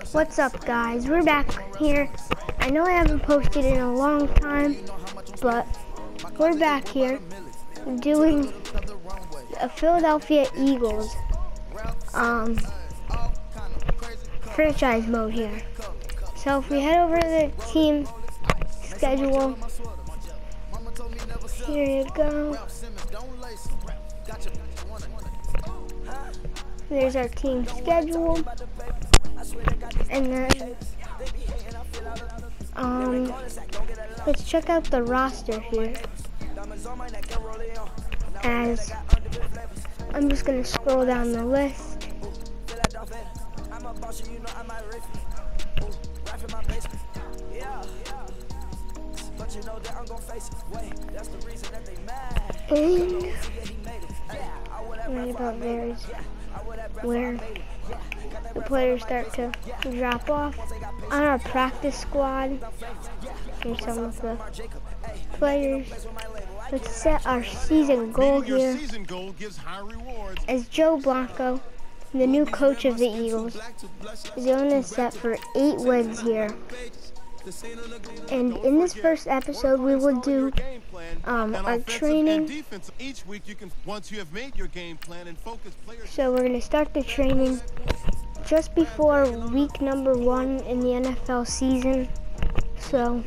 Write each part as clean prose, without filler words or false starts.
What's up, guys? We're back here. I know I haven't posted in a long time, but we're back here doing a Philadelphia Eagles franchise mode here. So if we head over to the team schedule, here you go. There's our team schedule, and then let's check out the roster here. As I'm just gonna scroll down the list. And right about there is where the players start to drop off. On our practice squad, here's some of the players. Let's set our season goal here. As Joe Blanco, the new coach of the Eagles, is going to set for 8 wins here. And in this first episode, we will do our training. So we're going to start the training just before week number 1 in the NFL season. So,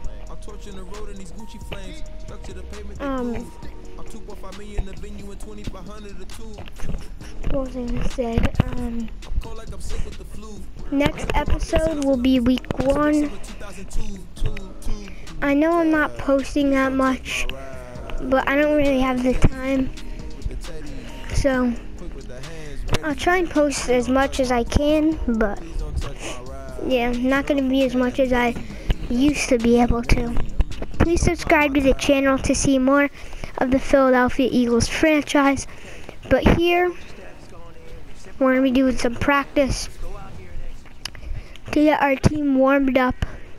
what was I going to say? Next episode will be week 1. I know I'm not posting that much, but I don't really have the time. So, I'll try and post as much as I can, but yeah, not going to be as much as I used to be able to. Please subscribe to the channel to see more of the Philadelphia Eagles franchise. But here, we're going to be doing some practice to get our team warmed up.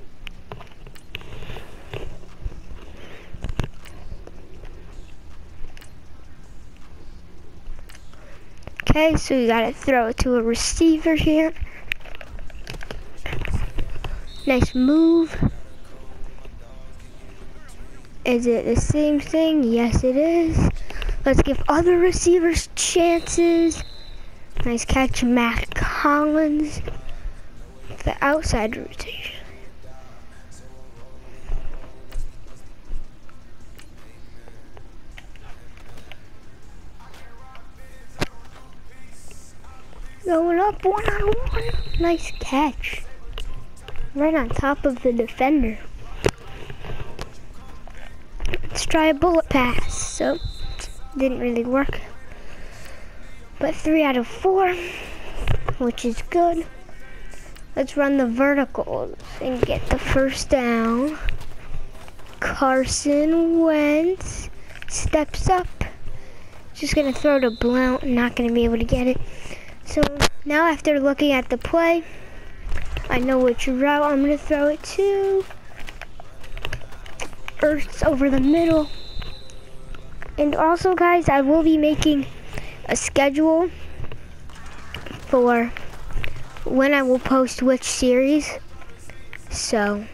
Okay, so we gotta throw it to a receiver here. Nice move. Is it the same thing? Yes, it is. Let's give other receivers chances. Nice catch, Matt Collins. The outside rotation. Going up one-on-one. Nice catch. Right on top of the defender. Let's try a bullet pass. So, didn't really work. But 3 out of 4, which is good. Let's run the verticals and get the first down. Carson Wentz steps up. Just gonna throw to Blount, not gonna be able to get it. So now after looking at the play, I know which route I'm gonna throw it to. Ertz over the middle. And also, guys, I will be making a schedule for when I will post which series. So,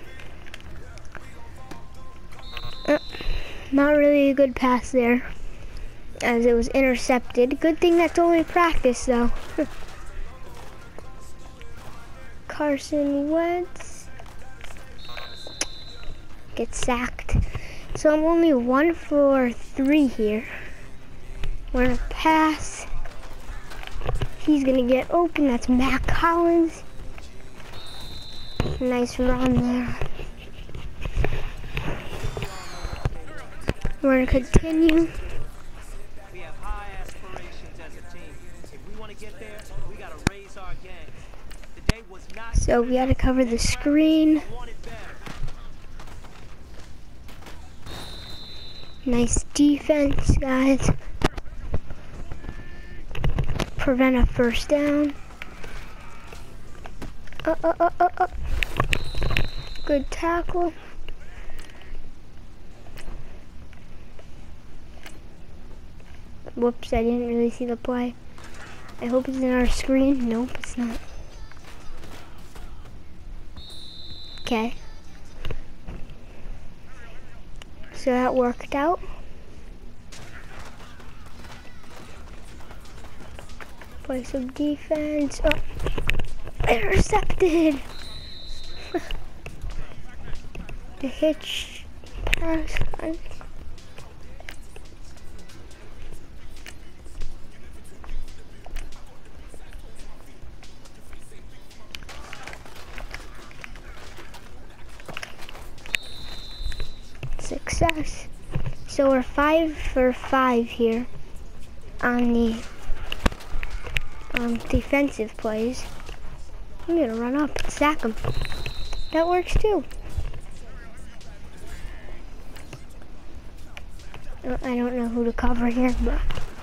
not really a good pass there, as it was intercepted. Good thing that's only practice, though. Carson Wentz gets sacked. So I'm only 1 for 3 here. We're gonna pass. He's gonna get open. That's Matt Collins. Nice run there. We're gonna continue. We have high aspirations as a team. If we want to get there, we gotta raise our game. The day was not. So we gotta cover the screen. Nice defense, guys. Prevent a first down. Good tackle. Whoops, I didn't really see the play. I hope it's in our screen. Nope, it's not. Okay. So that worked out. Play some defense. Oh, intercepted. The hitch pass. 6. So we're 5 for 5 here on the defensive plays. I'm gonna run up and sack him. That works too. I don't know who to cover here, but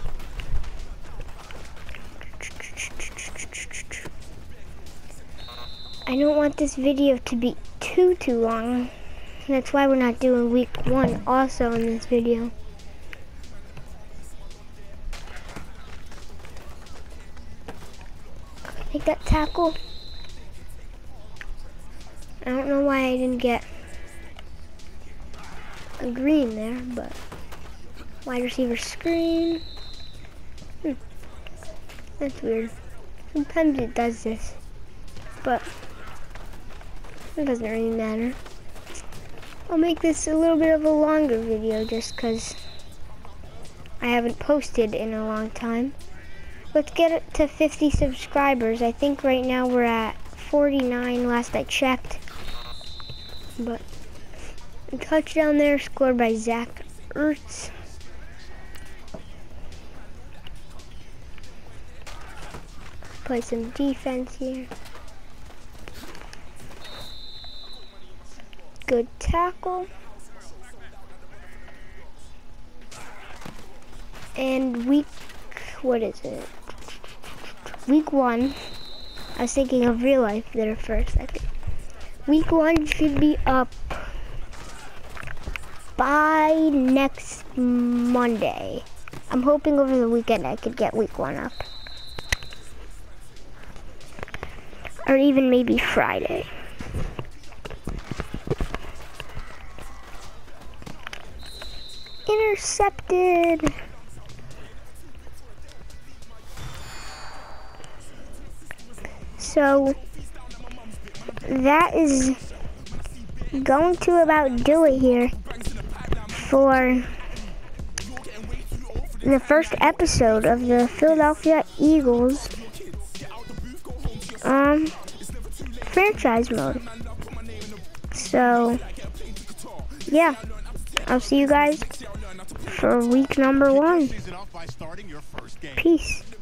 I don't want this video to be too long. That's why we're not doing week 1 also in this video. Make that tackle. I don't know why I didn't get a green there, but wide receiver screen. That's weird. Sometimes it does this, but it doesn't really matter. I'll make this a little bit of a longer video just because I haven't posted in a long time. Let's get it to 50 subscribers. I think right now we're at 49 last I checked. But a touchdown there scored by Zach Ertz. Play some defense here. Good tackle. And what is it? Week 1. I was thinking of real life there for a second. Week 1 should be up by next Monday. I'm hoping over the weekend I could get week 1 up. Or even maybe Friday. Intercepted. So that is going to about do it here for the first episode of the Philadelphia Eagles franchise mode. So yeah, I'll see you guys for week number 1. Peace.